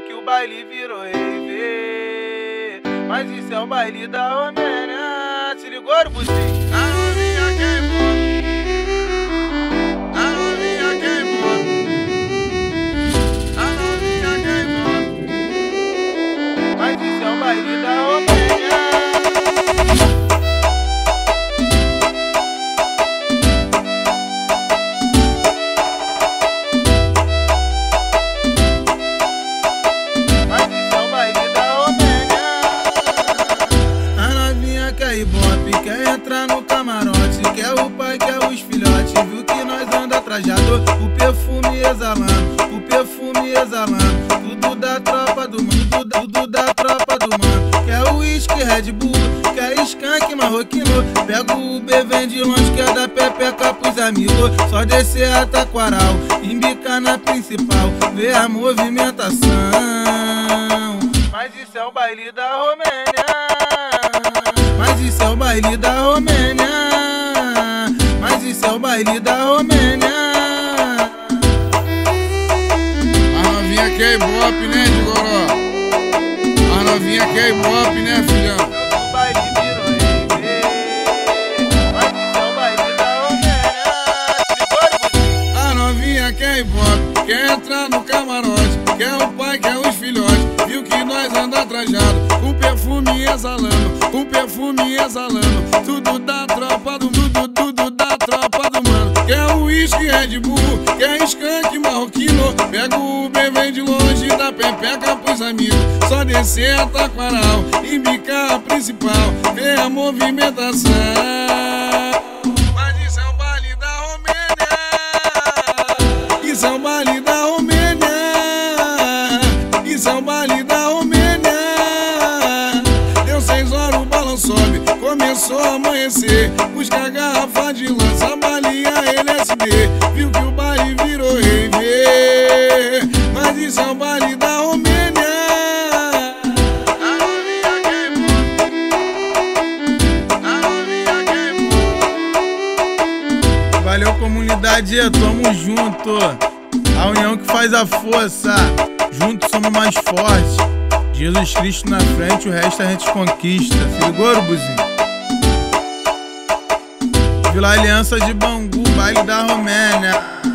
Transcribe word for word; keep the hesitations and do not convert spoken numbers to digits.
que o baile virou rave. Mas isso é o baile da Romênia. Se ligou, Urubuzinho? A novinha queimou, a novinha queimou, a novinha queimou. Mas isso é o baile da Romênia. Mas isso é o baile da Romênia. A novinha quer ibope, quer entrar no camarote, quer o pai, quer os filhotes. Viu que nós anda trajado, o perfume exalando, o perfume exalando. Tudo da tropa do mano, tudo, tudo da tropa do mano. Quer o uísque, Red Bull, quer skunk, marroquino. Pega o Uber, vem de longe, quer dar pepeca pros amigos. Só descer a Taquaral, embicar na principal, ver a movimentação. Mas isso é o baile da Romênia. Mas isso é o baile da Romênia. Mas isso é o baile da Romênia. A novinha quer ibope, né, de goró? A novinha quer ibope, né, filhão? O baile virou rave. Mas isso é o baile da Romênia. Se ligou, Urubuzinho? A novinha quer ibope, quer entrar no camarote, quer o pai, quer os filhotes. Viu que nós anda trajado, com perfume exalando, com perfume exalando. Tudo da tropa do mundo, tudo da tropa do mano. Quer o uísque, Red Bull, quer skunk, marroquino. Pega o Uber, vem de longe, dá pepeca pros amigos. Só descer a Taquaral, embicar a principal, ver a movimentação. Mas isso é o baile da Romênia. Isso é o baile da Romênia. Isso é o baile da Romênia. Deu seis horas, o balão sobe, começou a amanhecer. Busca a garrafa de lança, balinha L S D. Viu que o baile virou rave. Mas isso é o baile da Romênia. A novinha queimou, a novinha queimou. Valeu, comunidade, tamo junto. A união que faz a força. Juntos somos mais fortes. Jesus Cristo na frente, o resto a gente conquista. Se ligou, Urubuzinho? Vila Aliança de Bangu, baile da Romênia.